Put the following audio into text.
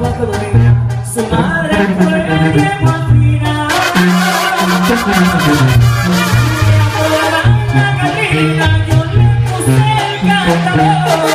Su madre fue Diego al final. Y a toda la carrera yo le puse el cantador.